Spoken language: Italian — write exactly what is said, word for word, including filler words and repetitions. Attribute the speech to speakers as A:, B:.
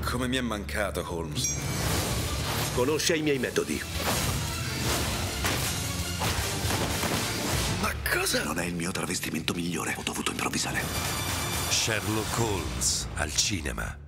A: Come mi è mancato, Holmes.
B: Conosce i miei metodi.
A: Ma cosa?
B: Non è il mio travestimento migliore. Ho dovuto improvvisare.
C: Sherlock Holmes al cinema.